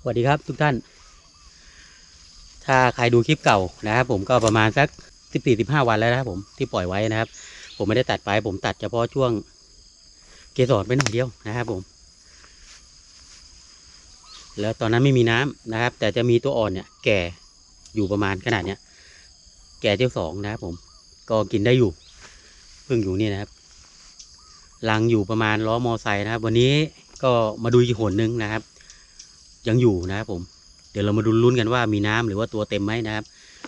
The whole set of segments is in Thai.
สวัสดีครับทุกท่านถ้าใครดูคลิปเก่านะครับผมก็ประมาณสัก14-15 วันแล้วนะครับผมที่ปล่อยไว้นะครับผมไม่ได้ตัดไปผมตัดเฉพาะช่วงเกสรไปหน่อยเดียวนะครับผมแล้วตอนนั้นไม่มีน้ำนะครับแต่จะมีตัวอ่อนเนี่ยแก่อยู่ประมาณขนาดเนี้ยแก่เจ้าสองนะครับผมก็กินได้อยู่เพิ่งอยู่นี่นะครับรังอยู่ประมาณล้อมอไซค์นะครับวันนี้ก็มาดูอีกหนนึงนะครับยังอยู่นะครับผมเดี๋ยวเรามาดูลุ้นกันว่ามีน้ำหรือว่าตัวเต็มไหมนะครับ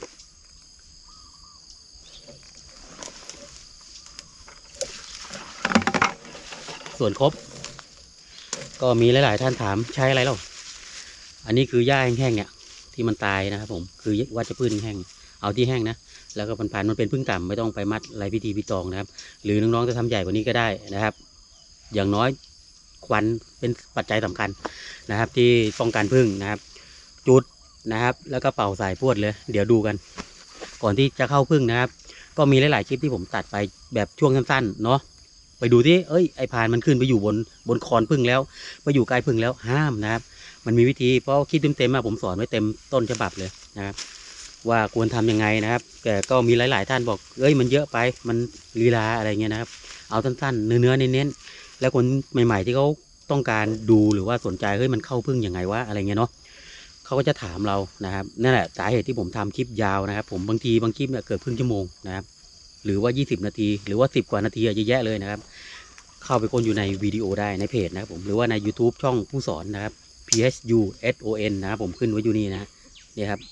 ส่วนครบก็มีหลายๆท่านถามใช้อะไรหรออันนี้คือหญ้าแห้งๆเนี่ยที่มันตายนะครับผมคือว่าจะพืชแห้งเอาที่แห้งนะแล้วก็พันๆมันเป็นพึ่งต่ำไม่ต้องไปมัดอะไรพิธีพิตองนะครับหรือน้องๆจะทำใหญ่กว่านี้ก็ได้นะครับอย่างน้อยควันเป็นปัจจัยสำคัญนะครับที่ป้องกันพึ่งนะครับจุดนะครับแล้วก็เป่าใส่พวดเลยเดี๋ยวดูกันก่อนที่จะเข้าพึ่งนะครับก็มีหลายๆคลิปที่ผมตัดไปแบบช่วงสั้นๆเนาะไปดูที่ไอ้พานมันขึ้นไปอยู่บนคอนพึ่งแล้วไปอยู่ใกล้พึ่งแล้วห้ามนะครับมันมีวิธีเพราะคลิปเต็มๆผมสอนไว้เต็มต้นฉบับเลยนะครับว่าควรทำยังไงนะครับแต่ก็มีหลายๆท่านบอกมันเยอะไปมันลีลาอะไรเงี้ยนะครับเอาสั้นๆเนื้อเน้นๆแล้วคนใหม่ๆที่เขาต้องการดูหรือว่าสนใจมันเข้าพึ่งยังไงวะอะไรเงี้ยเนาะเขาก็จะถามเรานะครับนั่นแหละสาเหตุที่ผมทำคลิปยาวนะครับผมบางคลิปเนี่ยเกิดครึ่งชั่วโมงนะครับหรือว่า20 นาทีหรือว่า10 กว่านาทีเยอะแยะเลยนะครับเข้าไปค้นอยู่ในวิดีโอได้ในเพจนะครับผมหรือว่าใน YouTube ช่องผู้สอนนะครับ PHUSON นะครับผมขึ้นไว้อยู่นี่นะนี่ครับ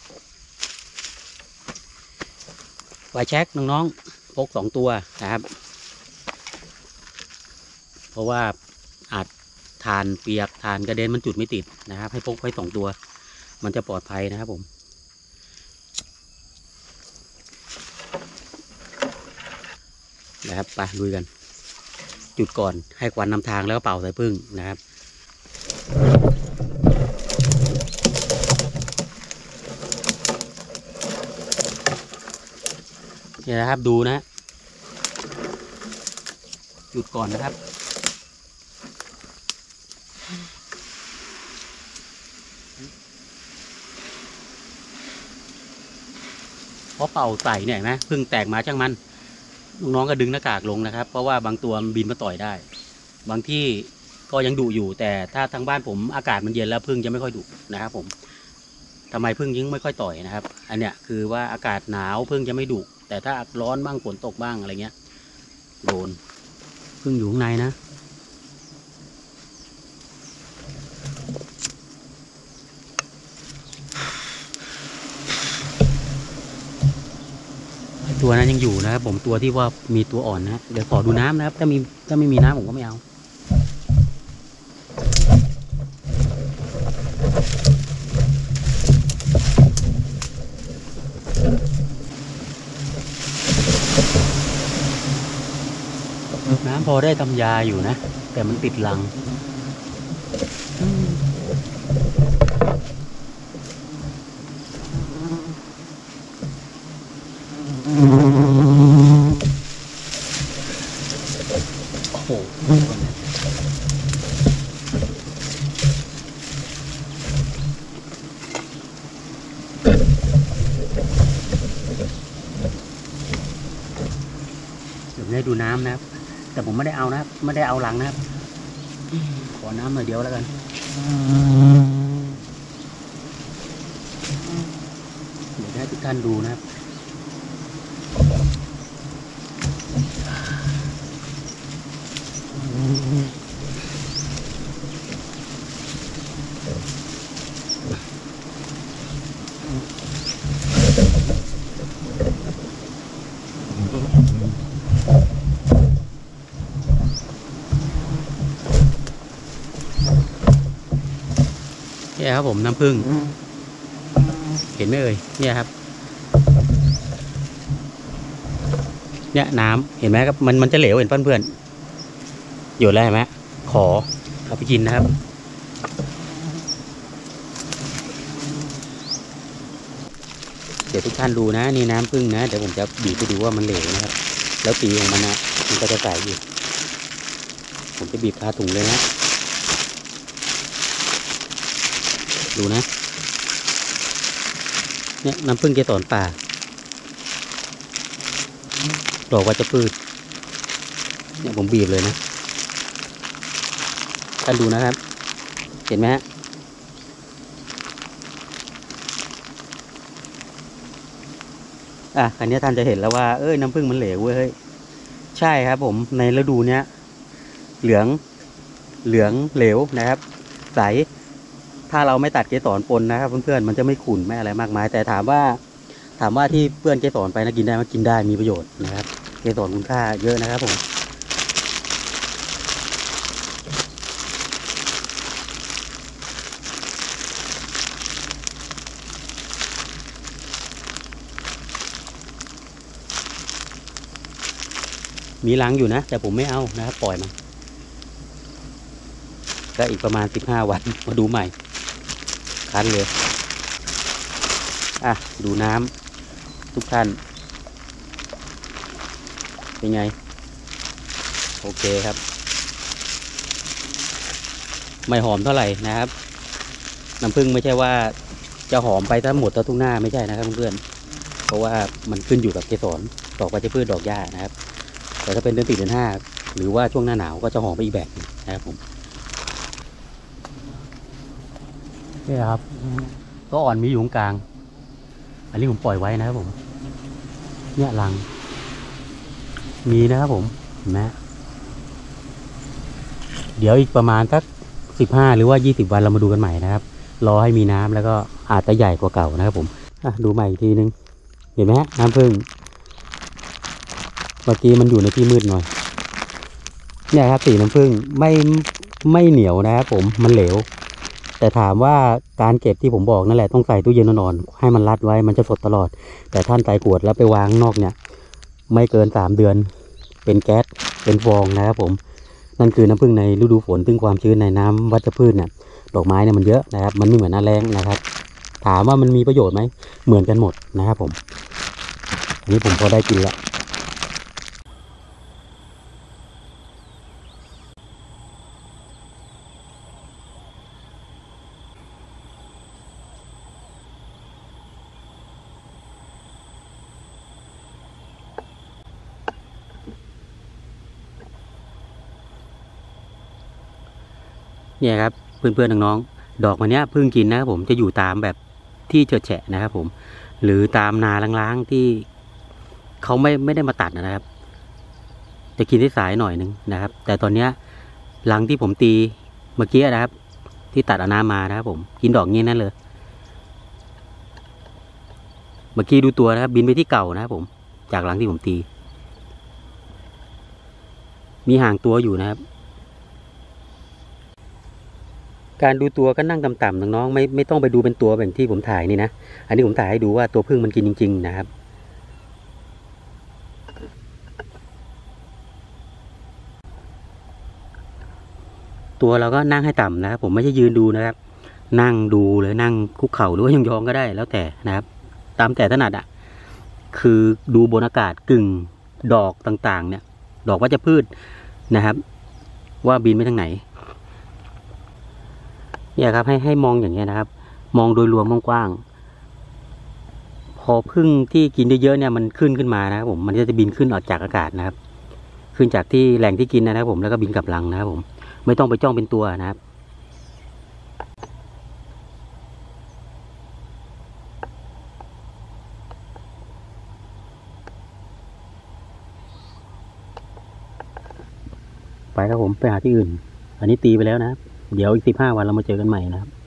ไวแช็กน้องๆพก2 ตัวนะครับเพราะว่าอาจทานเปียกทานกระเด็นมันจุดไม่ติดนะครับให้พกไว้2 ตัวมันจะปลอดภัยนะครับผมนะครับไปลุยกันจุดก่อนให้ควันนำทางแล้วก็เป่าใส่พึ่งนะครับนี่นะครับดูนะจุดก่อนนะครับเพราะเป่าใส่เนี่ยนะพึ่งแตกมาช่างมันน้องๆก็ดึงหน้ากากลงนะครับเพราะว่าบางตัวมันบินมาต่อยได้บางที่ก็ยังดุอยู่แต่ถ้าทางบ้านผมอากาศมันเย็นแล้วพึ่งจะไม่ค่อยดุนะครับผมทำไมพึ่งยิ่งไม่ค่อยต่อยนะครับอันเนี้ยคือว่าอากาศหนาวพึ่งจะไม่ดุแต่ถ้าร้อนบ้างฝนตกบ้างอะไรเงี้ยโดนพึ่งอยู่ข้างในนะตัวนั้นยังอยู่นะครับผมตัวที่ว่ามีตัวอ่อนนะเดี๋ยวขอดูน้ำนะครับถ้าไม่มีน้ำผมก็ไม่เอาน้ำพอได้ทำยาอยู่นะแต่มันติดรังโอ้โหเดี๋ยวได้ดูน้ำนะครับแต่ผมไม่ได้เอานะครับไม่ได้เอาหลังนะครับขอน้ำหน่อยเดียวแล้วกันเดี๋ยวให้ทุกท่านดูนะครับนี่ครับผมน้ำผึ้งเห็นไหมเอ่ยเนี่ยครับเนี่ยน้ำเห็นไหมครับมันจะเหลวเห็นเพื่อนๆอยู่แล้วเห็นไหมขอเอาไปกินนะครับเดี๋ยวทุกท่านดูนะนี่น้ำผึ้งนะเดี๋ยวผมจะบีบไปดูว่ามันเหลวนะครับแล้วปีของมันนะมันก็จะใสอยู่ผมจะบีบคาถุงเลยนะดูนะเนี่ยน้ำผึ้งเกสรป่าดอกวัชพืชเนี่ยผมบีบเลยนะท่านดูนะครับเห็นไหมฮะคราวนี้ท่านจะเห็นแล้วว่าน้ำผึ้งมันเหลวเว้ยใช่ครับผมในฤดูเนี้ยเหลืองเหลวนะครับใสถ้าเราไม่ตัดเกสรปนนะครับเพื่อนๆมันจะไม่ขุ่นไม่อะไรมากมายแต่ถามว่าที่เปื้อนเกสรไปนะกินได้ไหมกินได้มีประโยชน์นะครับเกสรคุณค่าเยอะนะครับผมมีรังอยู่นะแต่ผมไม่เอานะครับปล่อยมันก็อีกประมาณ15 วันมาดูใหม่คั้นเลยดูน้ำทุกท่านเป็นไงโอเคครับไม่หอมเท่าไหร่นะครับน้ำผึ้งไม่ใช่ว่าจะหอมไปทั้งหมดทั้งทุ่งหน้าไม่ใช่นะครับเพื่อนๆเพราะว่ามันขึ้นอยู่กับเกสรดอกวัชพืชดอกหญ้านะครับแต่ถ้าเป็นเดือน4 เดือน 5หรือว่าช่วงหน้าหนาวก็จะหอมไปอีกแบบนะครับผมนี่ครับตัวอ่อนมีอยู่ตรงกลางอันนี้ผมปล่อยไว้นะครับผมเนี่ยรังมีนะครับผมเห็นไหมเดี๋ยวอีกประมาณสัก15 หรือว่า20 วันเรามาดูกันใหม่นะครับรอให้มีน้ำแล้วก็อาจจะใหญ่กว่าเก่านะครับผมดูใหม่อีกทีนึงเห็นไหมฮะน้ำผึ้งเมื่อกี้มันอยู่ในที่มืดหน่อยเนี่ยครับสีน้ำผึ้งไม่เหนียวนะครับผมมันเหลวแต่ถามว่าการเก็บที่ผมบอกนั่นแหละต้องใส่ตู้เย็นนอนๆให้มันรัดไว้มันจะสดตลอดแต่ท่านใส่ขวดแล้วไปวางนอกเนี่ยไม่เกิน3 เดือนเป็นแก๊สเป็นฟองนะครับผมนั่นคือน้ำผึ้งในฤดูฝนซึ่งความชื้นในน้ำวัชพืชเนี่ยดอกไม้เนี่ยมันเยอะนะครับมันไม่เหมือนหน้าแล้งนะครับถามว่ามันมีประโยชน์ไหมเหมือนกันหมดนะครับผมอันนี้ผมพอได้กินละเนี่ยครับเพื่อนๆน้องๆดอกมันเนี้ยเพิ่งกินนะครับผมจะอยู่ตามแบบที่เฉอะแฉะนะครับผมหรือตามนาล้างๆที่เขาไม่ได้มาตัดนะครับจะกินได้สายหน่อยนึงนะครับแต่ตอนเนี้ยรังที่ผมตีเมื่อกี้นะครับที่ตัดเอาน้ำมานะครับผมกินดอกงี้นั่นเลยเมื่อกี้ดูตัวนะครับบินไปที่เก่านะครับผมจากรังที่ผมตีมีห่างตัวอยู่นะครับการดูตัวก็นั่งต่ำๆน้องๆไม่ต้องไปดูเป็นตัวแบบที่ผมถ่ายนี่นะอันนี้ผมถ่ายให้ดูว่าตัวผึ้งมันกินจริงๆนะครับตัวเราก็นั่งให้ต่ำนะครับผมไม่ใช่ยืนดูนะครับนั่งดูเลยนั่งคุกเข่าหรือว่ายองๆก็ได้แล้วแต่นะครับตามแต่ถนัดคือดูบนอากาศกึ่งดอกต่างๆเนี่ยดอกวัชพืชนะครับว่าบินไปทางไหนเนี่ยครับให้มองอย่างเงี้ยนะครับมองโดยรวมกว้างๆพอผึ้งที่กินเยอะๆเนี่ยมันขึ้นมานะครับผมมันจะบินขึ้นออกจากอากาศนะครับขึ้นจากที่แหล่งที่กินนะครับผมแล้วก็บินกลับรังนะครับผมไม่ต้องไปจ้องเป็นตัวนะครับไปครับผมไปหาที่อื่นอันนี้ตีไปแล้วนะครับเดี๋ยวอีก15 วันเรามาเจอกันใหม่นะครับ